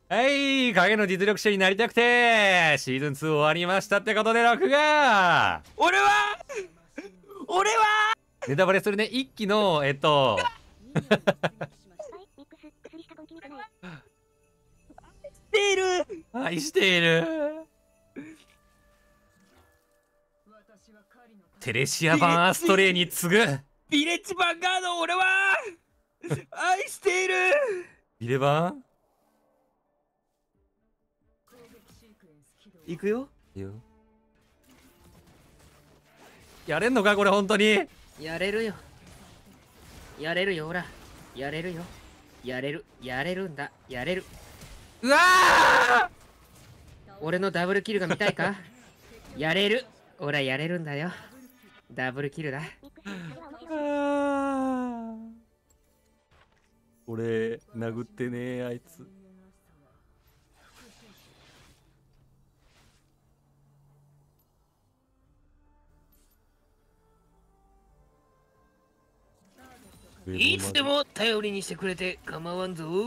はい、影の実力者になりたくて、シーズン2終わりましたってことで、録画俺はネタバレするね、一期の、 している。 愛している。テレシア版アストレイに次ぐ。 ビレッジヴァンガード、俺は愛している。 ビレ版行くよ。 いいよ。やれんのかこれ本当に。 やれるよ。やれるよ、ほら。やれるよ。やれる。やれるんだ。やれる。 うわー俺のダブルキルが見たいか？やれる。ほら、やれるんだよ。ダブルキルだ。 俺、殴ってねえ、あいつ。 いつでも頼りにしてくれて構わんぞ。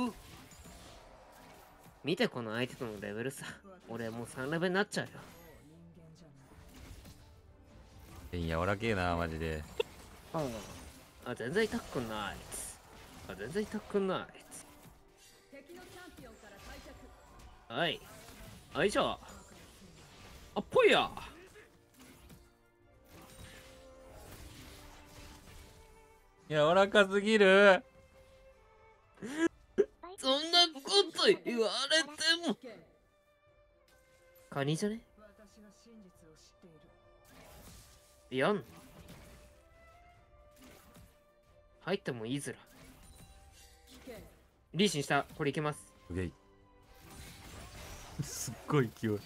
見てこの相手とのレベルさ。俺もう3レベルになっちゃうよ。 柔らけえな、マジで。 全然痛くない。全然痛くない。はい。はいじゃあ。あっぽいや。 柔らかすぎる。 そんなこと言われても。カニじゃね？やん。入ってもいいずら。リーシンした。これいけます。 うげい。すっごい勢い。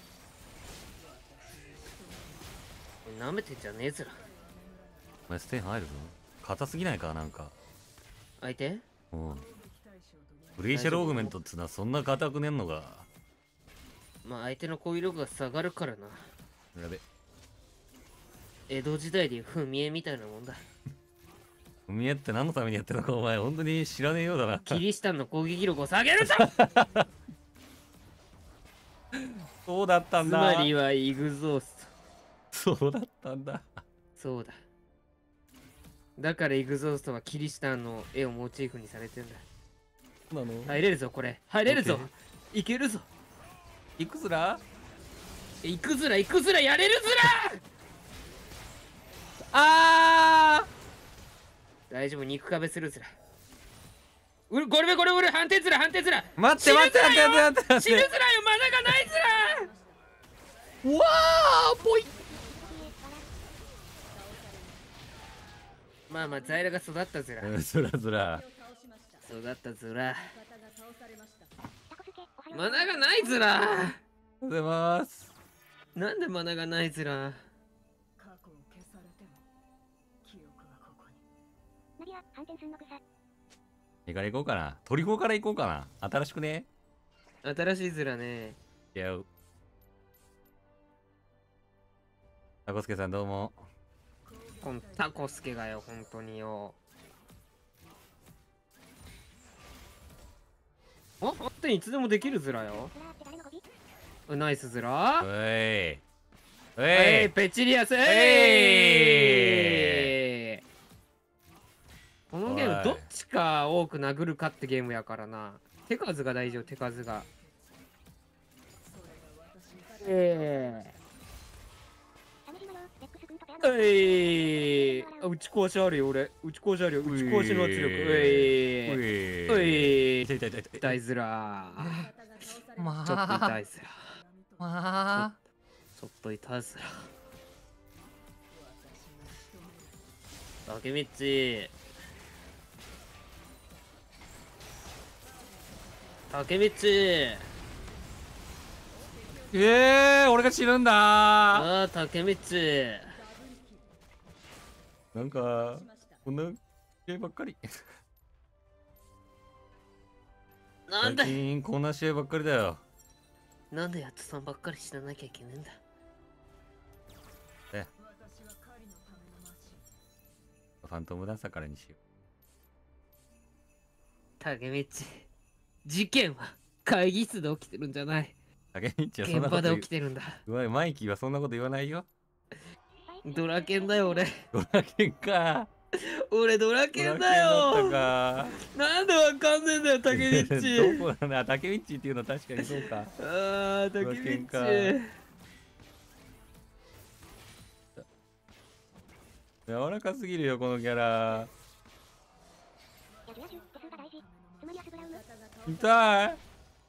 なめてんじゃねえずら。 お前ステン入るぞ。硬すぎないかなんか。 相手？ うん。グレイシャルオーグメントっつうのはそんな硬くねんのか。 まあ相手の攻撃力が下がるからな。 やべ。 江戸時代でいう踏み絵みたいなもんだ。 踏み絵って何のためにやってるのかお前本当に知らねえようだな。 キリシタンの攻撃力を下げるぞそうだったんつだ。 まりはイグゾースそうだったんだ。 ト。そうだ。だからイグゾーストはキリシタンの絵をモチーフにされてんだ。 なの入れるぞこれ。入れるぞ。いけるぞ。 いくずらいくずらいくずらやれるずらあ大丈夫、肉壁するずら。ゴレ反転ずら反転ずら。 待って待って待って待って待死ぬずって。 らよ、マナがないずら。 うわーぽい。 まあまあザイラが育ったずら。 ずらずら。 育ったずら。マナがないずら。 おはようございます。 なんでマナがないずら。 いから行こうかな。トリコから行こうかな。新しくね。 新しいずらね。 いやう。タコスケさんどうも。 こんタコスケがよ、本当によ。本当にいつでもできるずらよ。ナイスずら。 おい。おはい、 い。 ペチリアス。このゲームどっちか多く殴るかってゲームやからな。手数が大事よ、手数が。打ち壊しあるよ、俺。打ち壊しあるよ。打ち壊しの圧力。 痛い痛い痛い痛いずら。 まあ。 ちょっと痛いずら。 まあ。 ちょっと痛いずら。竹道。竹道。 俺が死ぬんだー。 ああ、竹道。 なんか、こんな試合ばっかり。 なんで最近こんな試合ばっかりだよ。 なんでやっとさんばっかり死ななきゃいけねえんだ。 ファントムダンサーからにしよ竹道。事件は会議室で起きてるんじゃない。 竹道はそんなこと現場で言起きてるんだ。 うわマイキーはそんなこと言わないよ。 ドラケンだよ俺。 ドラケンか。 俺ドラドラケンケンだだったよ。 か。 なんでわかんねえんだよ竹道。 どこなんだ、竹道っていうのは確かにそうか。 ああ竹ドラケンか。 道。 柔らかすぎるよこのキャラ。痛い。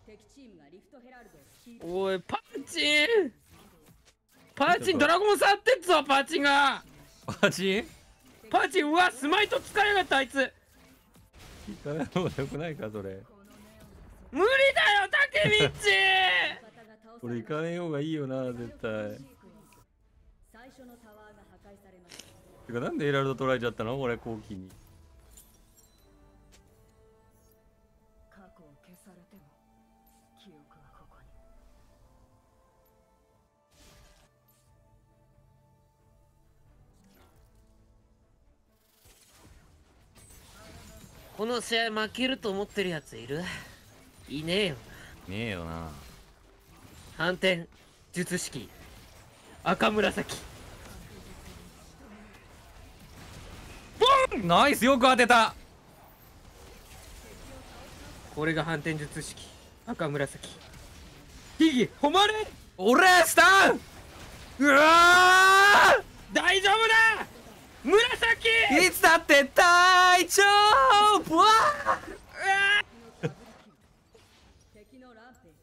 おいパーチン。パーチンドラゴン触ってっぞパーチンが。 マジ？ パーチンうわスマイト使いやがったあいつ。 行かない方がよくないかそれ。 無理だよ竹道。 これ行かない方がいいよな絶対。てかなんでエラルド取られちゃったのこれ後期に。 過去を消されても記憶はここに。 この試合負けると思ってるやついる？いねえよな。 ねえよな。 反転術式赤紫。 ナイスよく当てた。 これが反転術式赤紫。ヒギ誉れ。 俺スタン。うわ大丈夫だ紫。 ーいつだって大丈夫。わ敵のランペー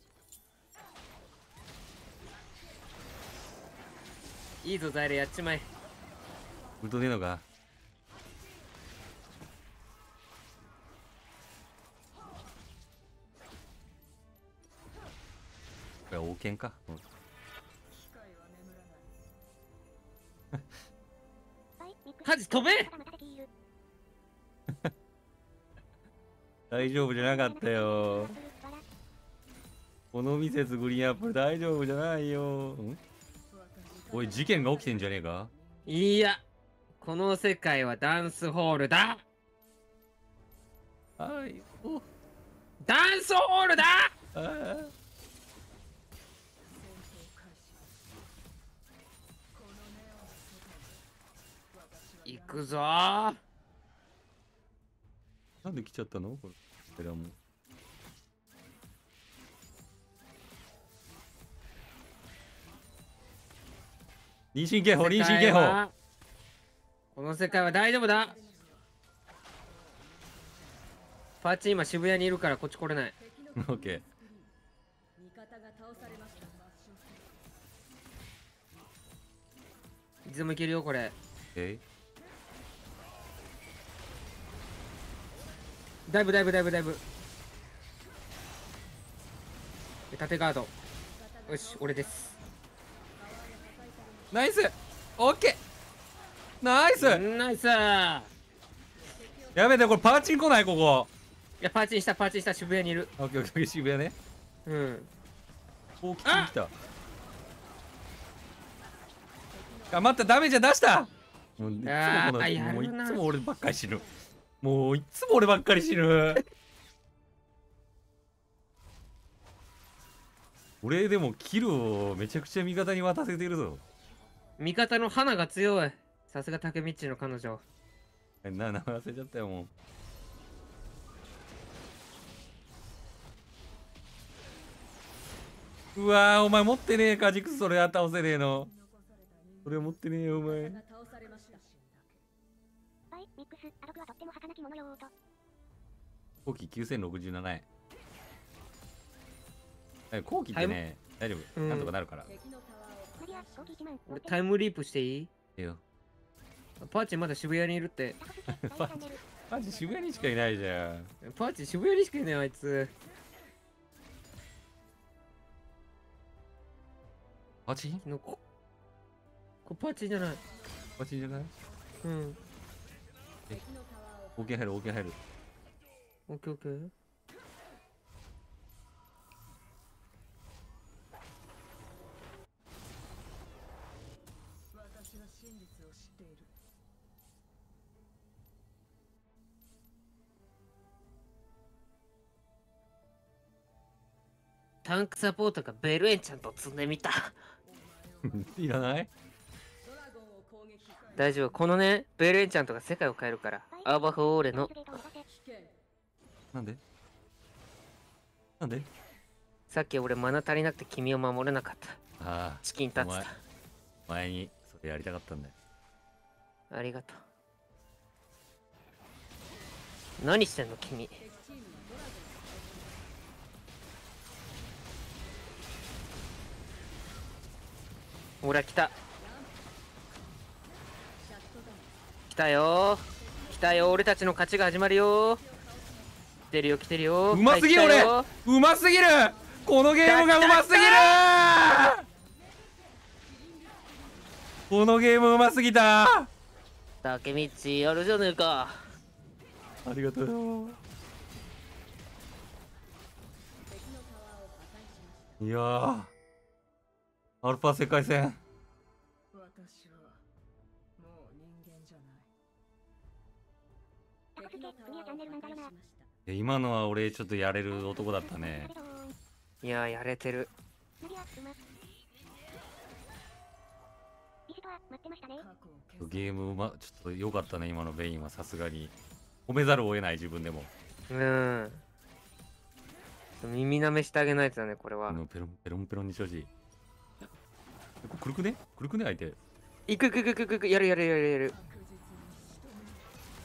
ジ。 いいぞザイルやっちまえ。 ウルトねえのか。これ王権か、うん、 機械は眠らない。 ハジ飛べ。 大丈夫じゃなかったよ。このミセスグリーンアップル大丈夫じゃないよ。んおい事件が起きてんじゃねえか。 いやこの世界はダンスホールだ。 はいおダンスホールだ。 あー行くぞー。 なんで来ちゃったのこれも妊娠警報妊娠警報。 この世界は大丈夫だ。パーチ今渋谷にいるからこっち来れない。 オッケー。 味方が倒されました。 いつでもいけるよこれ。だいぶ縦ガード。よし俺です。 ナイスオッケーナイス。 ナイス。 やめてこれパーチン来ないここ。 いやパーチンした渋谷にいる。 オッケーオッケー渋谷ね。 うん。 お来た。あ待ったダメージ出した。もういつもこのやもういるなつも俺ばっかり死ぬ。もういつも俺ばっかり死ぬ。俺でもキルをめちゃくちゃ味方に渡せてるぞ。 味方の花が強い。さすが竹道の彼女。 名前忘れちゃったよもう。うわーお前持ってねえかジクスそれ倒せねえの。それ持ってねえよお前。 ミックスアドクはとっても儚きものよーと。 後期9067円。後期ってね大丈夫、なんとかなるから。 マリア、後期1万。 俺タイムリープしていい？ いいよ。 パーチまだ渋谷にいるって。 マジ渋谷にしかいないじゃん。 パーチ渋谷にしかいないあいつ。 パチンこパーチじゃない。 パチンじゃない。 うん。 オーケー入るオーケー入る。 オッケーオッケー。 私は真実を知っている。 タンクサポートがベルエンチャントを積んでみた。 いらない。 ドラゴンを攻撃。 大丈夫、このねベルエンチャントが世界を変えるから。アーバフオーレのゲートを目指せ。 危険。 なんでなんで。 さっき俺マナ足りなくて君を守れなかった。 あチキンタツお前前にそれやりたかったんだよ。 タ。ありがとう。何してんの君。 敵チームのドラゴンほら来た。 シャットダウン。 来たよ来たよ、俺たちの勝ちが始まるよ。来てるよ来てるよ。 うますぎるはい来たよ俺うますぎる。このゲームがうますぎる。このゲームうますぎた。あ竹道やるじゃねえか。 りがとうよ。 敵のタワーを破壊しました。 いやーアルファ世界戦。 私はもう人間じゃない。 タコスケ、 敵のタ君はチャンネルなんだよな。 しました。 いや今のは俺ちょっとやれる男だったね。 いややれてる。 ナディア、うま。ビシドア、待ってましたね。 過去を消す。 ゲームちょっと良かったね今のベインは。さすがに褒めざるを得ない自分でも。 耳舐めしてあげないとだねこれは。 ペロンペロンペロンに正直。くるくねくるくね相手。 いくいくいくいくいく、やるやるやるやる。 確実に仕留める。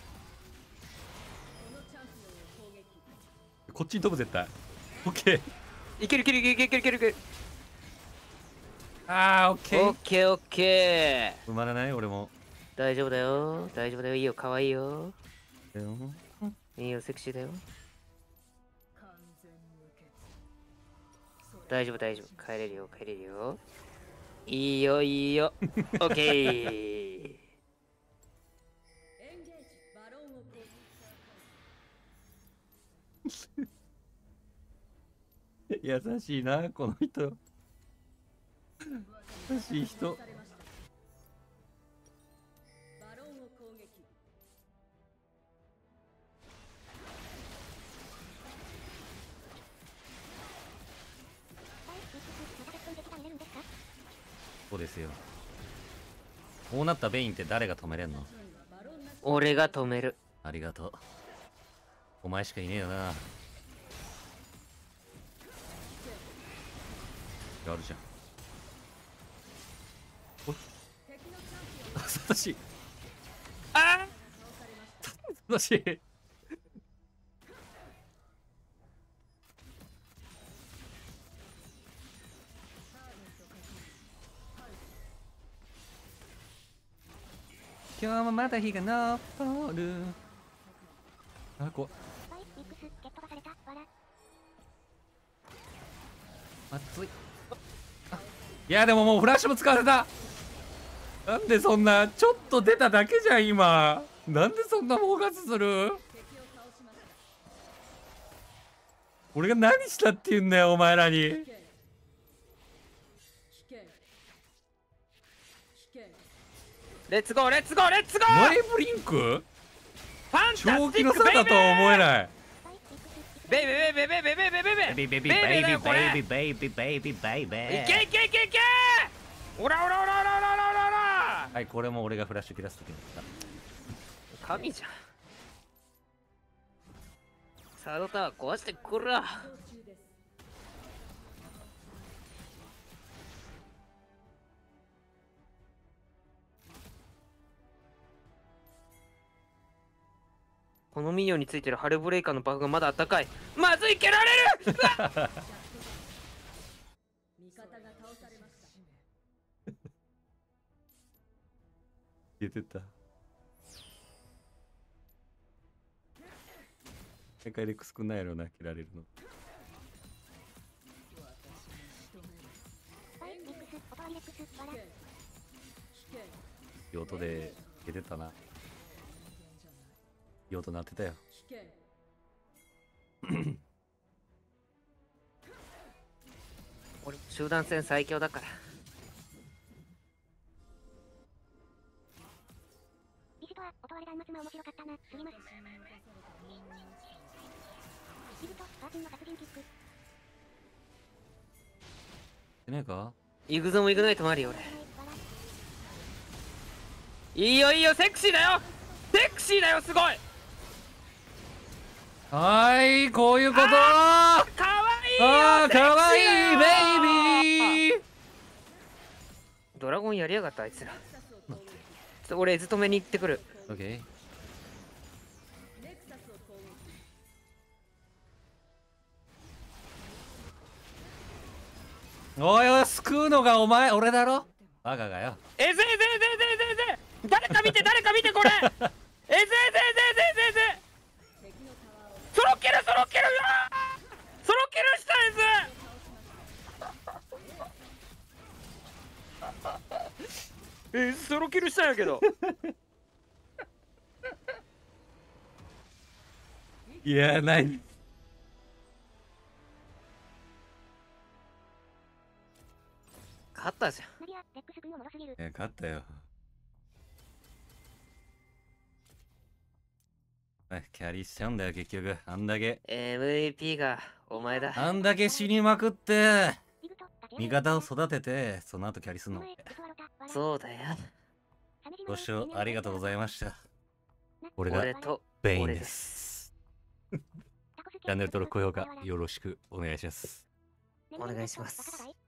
このチャンピオンを攻撃。 こっちに飛ぶ絶対。オッケー。 いけるいけるいけるいけるいけるいける。 あーオッケー。 オッケーオッケー。 埋まらない俺も。 大丈夫だよ大丈夫だよ。いいよかわいいよ。 だよいいよセクシーだよ。 完全無欠。それ大丈夫大丈夫。帰れるよ帰れるよ。いいよいいよ。オッケー。 エンゲージバロンを攻撃。 優しいなこの人。優しい人。 されました。バロンを攻撃。 はい、ミックス、また別の劇が見れるんですか？ そうですよ。こうなったベインって誰が止めれんの。 俺が止める。 ありがとう。お前しかいねえよな。やるじゃん。おいサトシ。ああサトシ。今日もまた日が昇る。あ、怖っ。 はい、ミックス、蹴っ飛ばされた、わら。 熱い。あいやでももうフラッシュも使われた。なんでそんなちょっと出ただけじゃん今。なんでそんなフォーカスする。俺が何したって言うんだよお前らに。 危険。危険。 レッツゴーレッツゴーレッツゴー。 マイブリンクファンタ正気スティックベイビの差だとは思えない。 はい、ミックス、 ベイビーベイビーベイビーベイビーベイビーベイビーベイビーベイビーベイビーベイビーベイビーベイビー。いけいけいけいけ。オラオラオラオラオラオラオラ。 はいこれも俺がフラッシュ切らすときに言っ神じゃん。サードタワー壊してくるわ。 中です。 このミニオンについてるハルブレイカーのバグがまだあったかい。まずい蹴られる。うわっ味方が倒されました。 言ってた。毎回レックスくんないやろな切られるの。 はい、ミックス、おかわりレックス、わら。 危険。 いい音で出てたな。いい音鳴ってたよ。 危険。 俺集団戦最強だから。 ビシドア、音割れ断末魔面白かったな、すぎます。ビブと、パーキンの殺人キック。 てねえか。 イグゾもイグナイトもあるよ俺。いいよいいよ、セクシーだよ、セクシーだよ、すごい。 はーい、こういうこと。 かわいいよ、 あー、かわいいセクシーだよベイビー。 ドラゴンやりやがったあいつら。ちょっと俺ずっと目に行ってくる。 オッケー。おいおい、救うのがお前、俺だろ。バカがよ。 誰か見て誰か見てこれ。ソロキルソロキル、うわーソロキルしたやつ。ソロキルしたんやけど。 いや、ない。 勝ったじゃん。 ナディア、レックス君おもろすぎる。 いや、勝ったよ。キャリーしちゃうんだよ、結局。あんだけ。 MVP がお前だ。 あんだけ死にまくって、 リグとタチ味方を育てて、その後キャリすんの。 そうだよ。 ご視聴ありがとうございました。俺が俺とベイン俺で。 ですチャンネル登録、高評価よろしくお願いします。 お願いします。